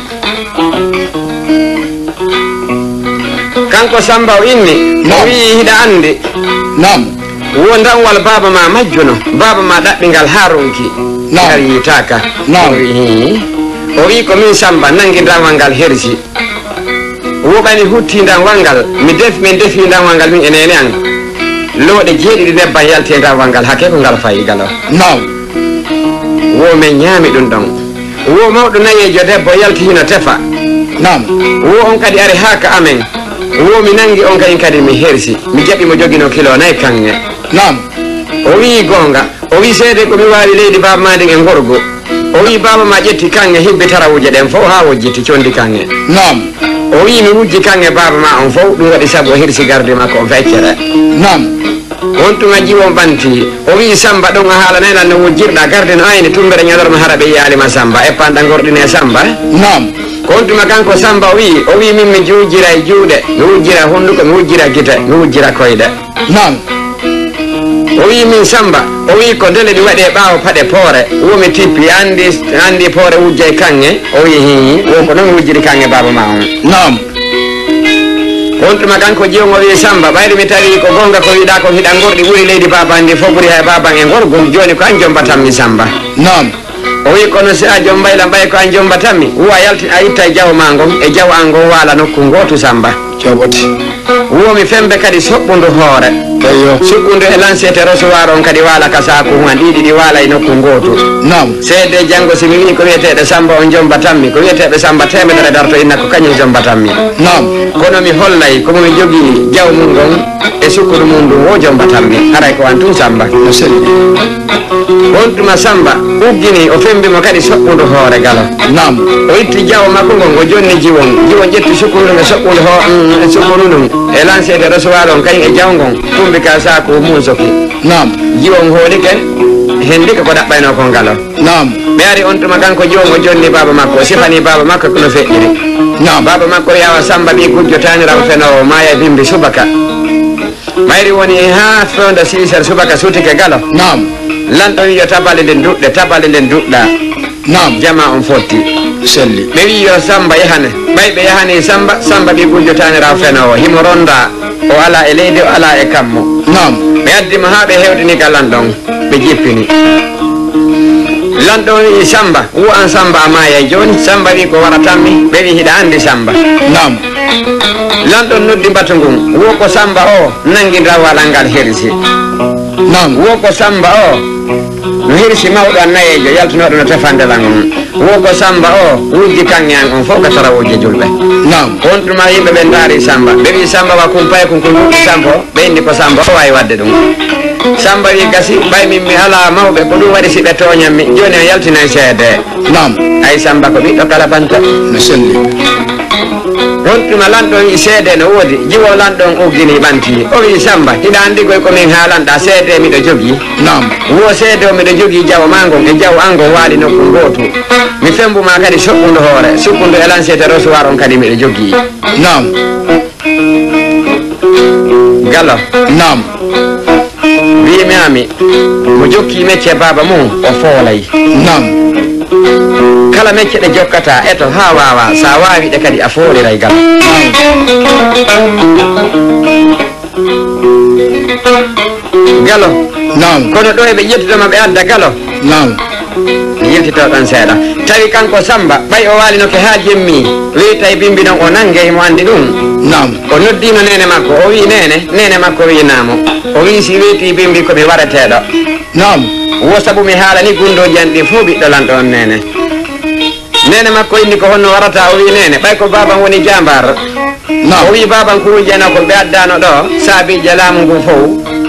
kanko Samba o inni o wi hiɗa andi nam wo danwal baba ma majjuno baba ma ɗaɓɓingal haronki ngal yitaka o wi ko min Samba nangi danwal ngal hersi woɓani hutti danwal ngal mi def min defi danwal ngal min enene an looɗe jeeɗiɗi nebban yalte danwal ngal hakke ko ngal fayi galo nam wo min ñaami ɗum ɗon wo mawɗo nayejo debbo yalti hino tefa nam wo on kadi ari ha ka amen wo mi nangi on kadi kadi mi hersi mi jaɓi mo jogino kilo nayyi kanŋe nam o wi gonga o wi seede ko mi wawi leydi baba ma ndin e gorgo o wi baba ma ƴetti kanŋe hibbi tarawuje ɗen fof ha wojjiti condi kanŋe nam o wi mi wujji kanŋe baba ma on fof ɗum waɗi saabu o hirsi garde makko on feccere nam on tuma jiwon ɓanti o wi Samba ɗon a haalanaylan no wujjirɗa garde no ayni tumbere ñalorma hara ɓe yiyalima Samba e panɗa gorɗine Samba nam ko on tuma kanko Samba o wi o wi min mi wujjira e juuɗe mi wujjira hunduko mi wujjira gite mi wujjira koyɗe nam o wi min Samba o wi ko ndele ɗi waɗe ɓaawo paɗe poore womi tippi andi andi poore wujja e kanŋe o wi hihi wo ko noon wujjiri kanŋe baba ma on nam on tuma kanko jiwon o wi Samba ɓayri mi tawi ko gonga ko wiɗa ko hiɗa gorɗi ɓuuri leydi baba ndi fof ɓuuri hay baban e gorgum joni ko an jombatanmi Samba nam o wi kono si a jombayla mbay ko an jombatanmi wo a yalti a itta e jaw ma ngon e jaw an ngon waala nokku gotu Samba jaboti womi fembe kadi soɓɓundu hoore eyo suɓɓundu e lancete recevoir on kadi wala ka saku human ɗiɗi ɗi wala e nokku gotu nam seede janggo somi wi ko wiyeteɓe samba on jombatanmi ko wiyeteɓe samba temedere darto inna ko kañum jombatanmi nam kono mi hollay komomi jogui jaw mum gon e sukkudu mum ɗum o jombatanmi haray ko wan tum samba no selli on tuma samba uggini o fembimo kadi soɓɓundu hoore galo nam o itti jawo makko ngon o jonni jiwon jiwon ƴetti sukkudu e soɓɓundu ho sukkudu ɗum e lancede recevoir on kañum e jaw ngon tumbi ka saku musoki nam jiwon hooli ken hendika ko ɗaɓɓayno kon galo nam ɓe ari on tuma kanko jiwon o jonni baba makko o sifani baba makko kono feƴƴiri nam baba makko yawa samba ɓi gujjo tanirawo fenowo maya bimbi subaka mayri woni ha fewda sisar subaka sutike galo nam lanɗo wi yo tabale nden duɗɗe tabale nden duɗɗa nam jama on fotti selli ɓe wi yo samba yahane ɓay ɓe yahani samba samba ɓi gujjo tanirawo fenowo himo ronda o ala e leydi o ala e kammo nam ɓe addima ha ɓe hewɗini ka lanɗon ɓe jippini lanɗo wi samba wu an samba a maya joni samba wi ko waratanmi ɓe wi hiɗa andi samba nam lanɗon noddi mbatu ngun wo ko samba o nangi rawalal ngal hirsi nam wo ko samba o no hirsi mawɗo annayejo yaltunoɗo no tefandela ngon wo ko samba o wujji kanŋean on fof ka tarawuje julɓe nam on tuma yimɓe ɓe daari samba ɓe wi samba wa kumpaye kon ko duuɓi sampo ɓe indi ko samba o wawi wadde ɗum samba wi gasi ɓay min mi ala mawɓe ko ɗum waɗi si ɓe toñanmi joni o yaltinay seede nam ay samba ko ɓiɗɗo kala banta no selli on tuma lanɗon wi seede no woodi jiwo lanɗon uggini ɓanti o wi samba hiɗa andi koy komin haalanɗa seede miɗo jogui nam wo seede o miɗo jogui jawo mangon e jawo angon waali nokku gotu mi fembuma kadi soɓɓundu hoore sukkundu e lancete recevoir on kadi miɗo jogui nam gallo nam wimami mo jokki métier baba mum o foolay nam kala métier ɗe jokkata eto ha wawa sa wawi ɗe kadi a fooliray gal galo nam kono ɗo eɓe ƴettudoma ɓe adda galo nam yiltitoɗon seeɗa tawi kanko samba ɓay o walinoke ha jemmi wi tawi bimbi noon o nangue mo andi ɗum nam o noddino nene makko o wi nene nene makko winamo o wi si weeti bimbi komi warateɗo nam wo saabu mi haalani gundoji an ɗi fof ɓiɗɗo lanɗo on nene nene makko indi ko honno warata o wi nene ɓay ko baban woni jambar nam o wi baban ko wujjana ko ɓe addano ɗo saabiji laamu ngu fof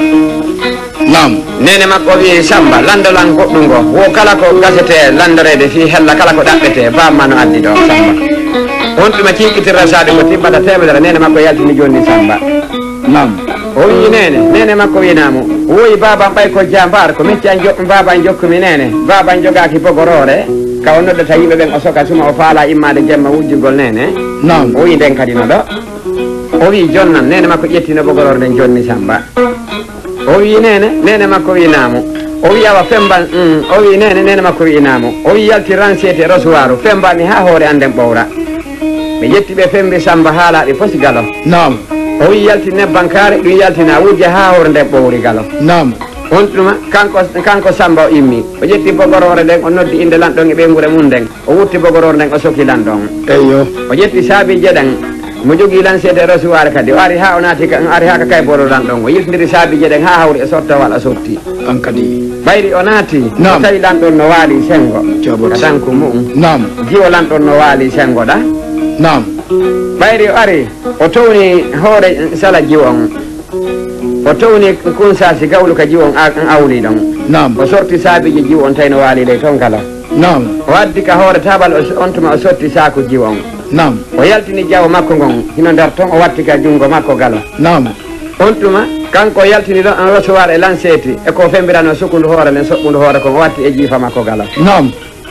nam nene makko wi samba landolan goɗɗum ngo wo kala ko gasete landorede fi hella kala ko ɗaɓɓete bamma no addi ɗo samba on tuma ciikitirra saade ko timmata temedere nene makko yaltini joni samba nam o wi nene nene makko winamo woyi baban ɓay ko jambar ko mecci an baban jokkumi nene baban jogaki bogorore ka o noddata yimɓe ɓen o soka suma o faala immade jemma wujjugol nene nam o wi nden kadi no ɗo o wi jonnan nene makko ƴettino bogorore nden jonni samba o wi nene nene makko winamo o wi awa femban o wi nene nene makko winamo o wi yalti ranciete recevoir fembami ha hoore anden ɓowra ɓe ƴetti ɓe fembi samba haalaɓe fosi galo nam o wi yalti nebbankare ɗum yaltina wujje ha hoore nden ɓowri galo nam on tuma kanko kanko samba o immi o ƴetti bogorore nden o noddi inde lanɗon e ɓeygure mum nden o wutti bogorore nden o soki lanɗon eyo o ƴetti saabije ɗen mo jogui lancede recevoir kadi o ari ha o naati ari ha ka kaybolo lanɗon o yiltidiri saabije ɗen ha hawri e sottowal a softi an kadi ɓayri o naati o Nam. tawi lanɗon no waali sengo Jaboti. ka tanku mum nam jiwo lanɗon no waali sengo ɗa nam ɓayri o ari o towni hoore sala jiwo on o towni kunsasi gawlu ka jiwo on awli ɗon nam o sorti saabiji jiwo on tawi no waali ley toon kala nam o addi ka hoore tabal o- on tuma o sotti saku jiwo on nam o yaltini jawo makko ngon hino nder toon o watti ka junngo makko gala nam on tuma kanko o yaltini ɗon en recevoir e lanceti e ko fembirano sukkundu hoore nden soɓɓundu hoore kon o watti e jiifa makko gala nam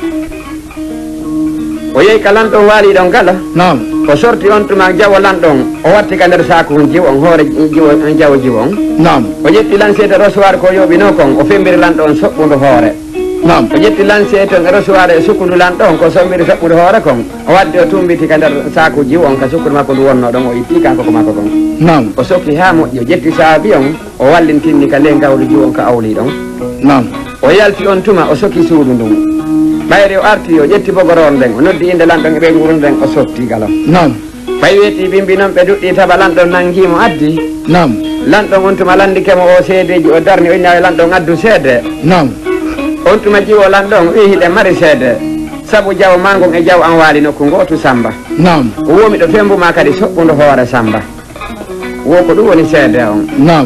o yehi ka lanɗon waali ɗon gala nam o sorti on tuma jawo lanɗon o watti ka nder saku on jiwo on hoore jiwo jawo jiwo on nam o ƴetti lancete recevoir ko yooɓino kon o fembiri lanɗo on soɓɓundu hoore nam o ƴetti lancete on e recevoir e sukkundu lanɗo on ko sombiri soɓɓudu hoore kon o waddi o tumbiti ka nder saku jiwo on ka sukkudu makko ndu wonno ɗon o itti kanko ko makko kon nam o sokki ha moƴƴi o ƴetti saabi on o wallintinni ka ley gawlu jiwo on ka awli ɗon nam o yalti on tuma o soki suudu ndun ɓayre o arti o ƴetti bogoror nden o noddi inde lanɗon e ɓe nguru nden o sotti galo nam ɓay weeti bimbi noon ɓe duɗɗi taba lanɗon nangimo addi nam lanɗon on tuma landikemo o seedeji o darni o ñawi lanɗon addu seede nam on tuma jiwo lanɗon wi hiɗe mari seede sabu jaw mangon e jaw an waali nokku gotu Samba nam o womi ɗo fembuma kadi soɓɓudu hoore Samba wo ko ɗum woni seede on nam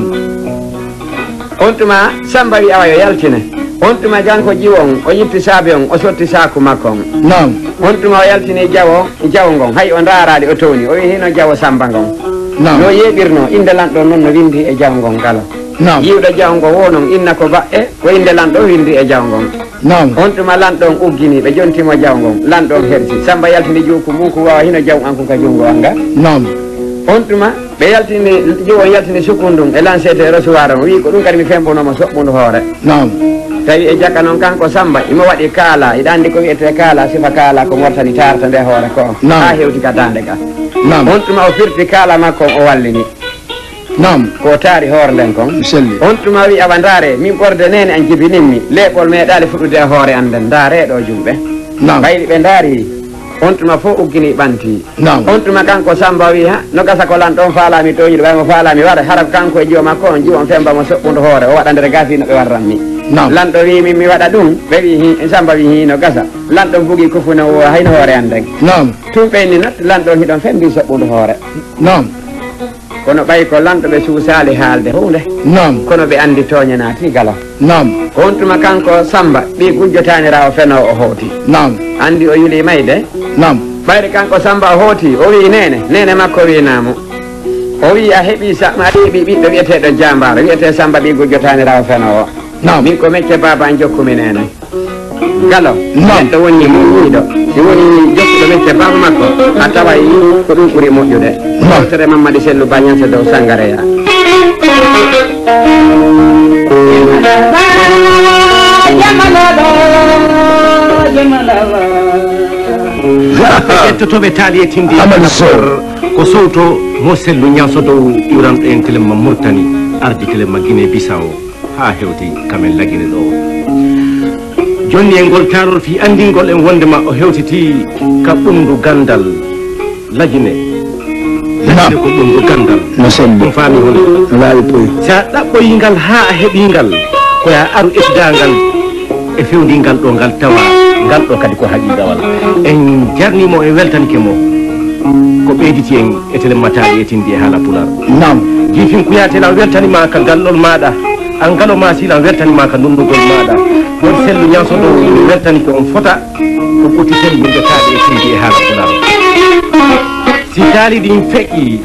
on tuma Samba wi awa yo yaltine on tuma janko jiwo on o yitti saabi on o sotti saku makko on nam on tuma o yaltini jawo jawo ngon hay o ndaarali o towni o wi hino jawo Samba ngon nam no yeɓirno inde lanɗo noon no windi e jaw ngon kala nam yiwɗo jaw ngo wo noon inna ko ba'e ko inde lanɗo windi e jaw ngon nam on tuma lanɗon uggini ɓe jontimo jaw ngon lanɗon hersi Samba yaltini jukku mum ko wawa hino jaw an ko ka jungo anga nam on tuma ɓe yaltini jiwo on yaltini sukundum e lancete e recevoir on wi ko ɗum kadi mi fembunomo soɓɓudu hoore nam tawi e jakka noon kanko Samba imo waɗi kaala iɗa andi ko wiyete kaala sifa kaala ko mortani tarta nde hoore ko ha hewti ka dande ka nam on tuma o firti kaala makko o wallini nam ko taari hoore nden kon selli on tuma wi awa ndaare min ɓorde nene an jibininmi leeɓol meeɗali fuɗɗude e hoore an nden ndaareɗo jumɓe nam ɓayɗi ɓe ndaari on tuma fof uggini ɓanti nam on tuma kanko Samba wi ha no gasa ko lanɗon faalami toñiɗo ɓaymo faalami waɗa hara kanko e jiwo makko on jiwo on fembamo soɓɓudu hoore o waɗa nder gasi no ɓe warranmi nam lanɗo wi min mi waɗa ɗum ɓe wi hi Samba wi hino gasa lanɗo bugi kufuna o hayno hoore an nden nam tum ɓeyni not lanɗon hiɗon fembi soɓɓudu hoore nam kono ɓay ko lanɗo ɓe suusali haalde hunde nam kono ɓe andi toñanati gala nam on tuma kanko Samba ɓi gujjotanirawo feno o hooti nam andi o yuli mayde nam ɓayde kanko Samba o hooti o wi nene nene makko winamo o wi a heeɓi sa a heeɓi ɓiɗɗo wiyeteɗo jambaro wiyete Samba ɓi gujjotanirawo feno o nam min ko mecce baba an jokkumi nene galo nam neɗɗo woni muñiɗo si woni jokkuɗo mecce baba makko a taway ko ɗum ɓuuri moƴƴude hewtere Mamadou Sellou Bagnanse dow Sangareya ƴettotoɓe taali e tindi ko sowto mo Sellou ñaso dow iwranɗo en téléma Mauritanie ardi téléma Guinée Bissau ha hewti kamen lagine ɗo jonni e ngol tarol fi andingol en wondema o hewtiti ka ɓundu gandal lagine lagine ko ɓundu gandal no selli ɗum faami hunde laawi poyi sa ɗaɓɓoyingal ha a heeɓingal koya aru ettudangal e fewndingal ɗo ngal tawa ngal ɗo kadi ko haqiqawal en jarnimo e weltanke mo ko ɓeyditi en e télémataɗi e tindi e haala pular nam jifin kuyatela weltanima ka gallol maɗa an galo ma sila weltanima ka ndundugol maɗa won Sellou ñaso dow mi weltani ko on fota ko ɓottiten yimɓe kaaɗe e tindi e haala pular si taali ɗin feƴƴi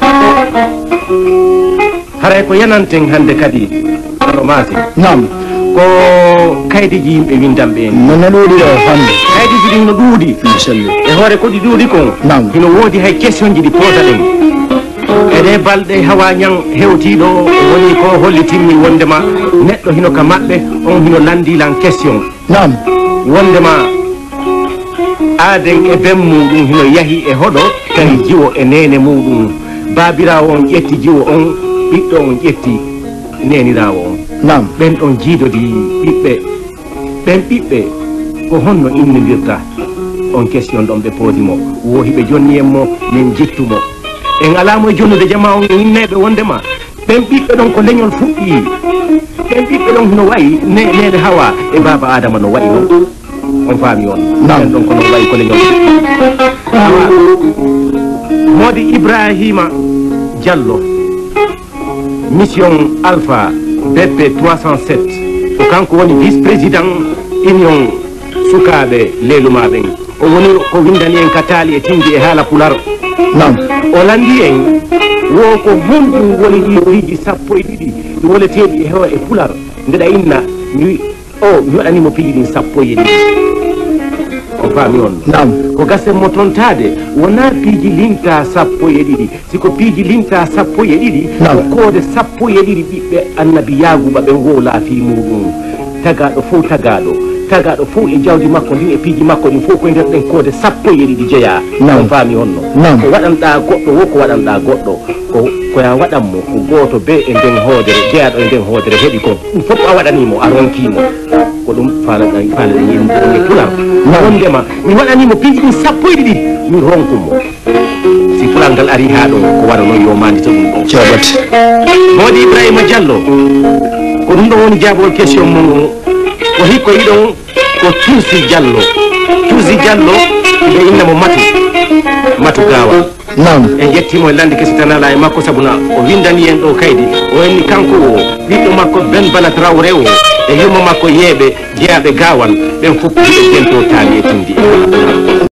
haray ko yananten hande kadi galo masi nam ko kaydiji yimɓe windamɓe en no no ɗuuɗi ɗo hande kaydiji ɗin no ɗuuɗi no selli e hoore ko ɗi ɗuuɗi kon nam hino woodi hay question ji ɗi poosa ɗen ede balɗe hawa ñang hewtiɗo woni ko hollitinmi wondema neɗɗo hino ka maɓɓe on hino landilan question nam wondema aaden e ben muɗum hino yahi e hoɗo tawi jiwo e nene muɗum babirawo on ƴetti jiwo on ɓiɗɗo on ƴetti nenirawo on nam ɓen ɗon jiidodi ɓiɓɓe ɓen ɓiɓɓe ko honno innodirta on question ɗon ɓe poosimo wohiɓe jonni en mo min jittumo en alamo e jonnude jama on inneɓe wondema ɓen ɓiɓɓe ɗon ko leñol fuɗɗi ɓen ɓiɓɓe ɗon no wayi nene hawa e baba adama no wayi noon on faami on ɓen ɗon kono wayi ko leñol hawa modi Ibrahima Diallo mission Alpha B P trois cent sept ko kanko woni vice président union sukaɓe leelumaɓen o woni ko windani en ka taali e tindi e haala pular nam o landi en wo ko honɗum woni ɗi piiji sappo e ɗiɗi ɗi woleteɗi e hewa e pular ndeɗa inna mi o mi waɗanimo piiji ɗin sappo e ɗiɗi o faami on nam ko gasen mo tontade wona piiji linta sappo e ɗiɗi siko piiji linta sappo e ɗiɗi ko koode sappo e ɗiɗi ɓiɓɓe annabi yaguɓa ɓe wo laafi muɗum tagaɗo fof tagaɗo tagaɗo fof e jawdi makko ndin e piiji makko ɗin fof koye nder ɗen kode sappo e ɗiɗi jeeya on faami honno ko waɗanɗa goɗɗo wo ko waɗanɗa goɗɗo ko koya waɗanmo ko goto be e nden hoodere jeeyaɗo e nden hoodere heeɓi ko ɗum fof a waɗanimo a ronkimo ko ɗum faalaɗa faalaɗa yimɓe pular wondema mi waɗanimo piiji ɗin sappo e ɗiɗi min ronkumo si fulal ngal ari ha ɗo ko waɗa noon yo mandita ɗum ɗo jaɓat mawɗi Ibrahima Diallo ko ɗum ɗo woni jaabol question mum ko hikko yiɗon ko Tursi Diallo Tursi Diallo ɓe innamo matu matu gawa nam en jettimo e lande kesi tan ala e makko sabuna o windani en ɗo kaydi o enni kanko o ɓiɗɗo makko Ben Bala Traoré o e yumma makko yeeɓe jeeyaɓe gawal ɓen fof ɓiɓe jento taali e tindi